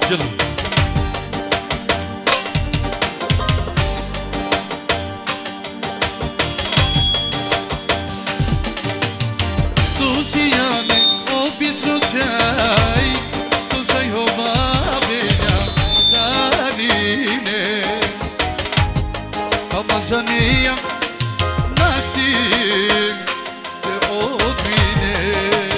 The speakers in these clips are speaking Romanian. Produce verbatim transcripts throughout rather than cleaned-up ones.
جل Susijane, obično čaj, slušaj obavlja danine. Amančanija, naštim te odmine.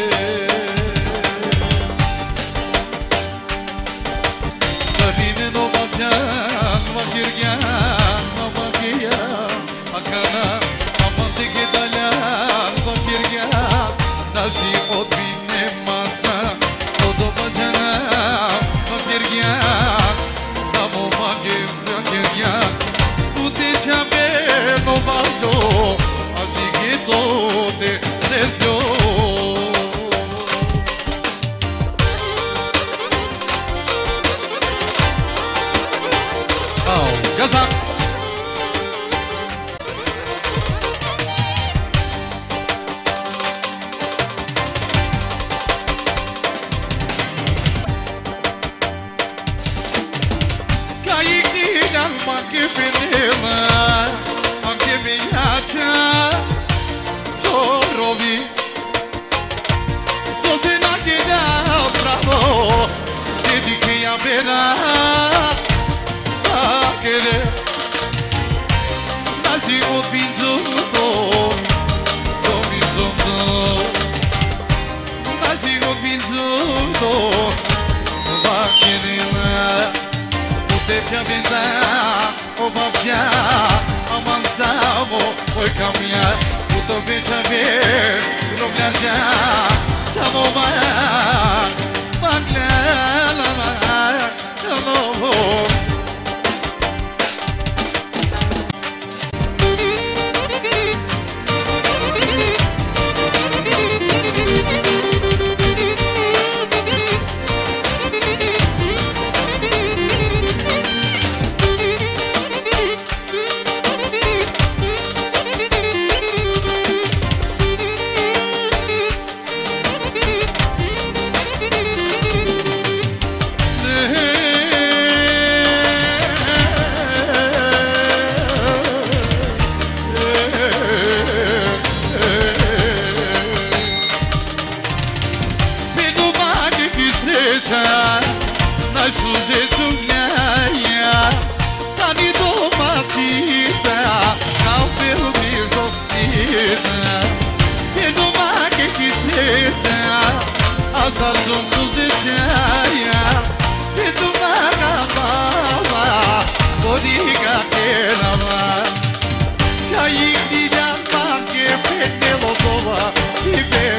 Sarine novakjan, vakirgjan, novakjan, akana, amantike daljan, vakirgjan. Naši odbine mata, to dobađana, vakirgjan, samo vakirgjan. Uteća me novato, a žigito te srećo. Gaza! Manche penela, manche viaggia, sorovi, so se na chieda bravo, dedichi a vera, a che nasi ho vinto, so vinto, nasi ho vinto, va che Te venda, o babia, avanzavo, poi cammina, tutto vincia ver, non viaggia, siamo mai, maglia, la Caí, filha, que perdeu a boa e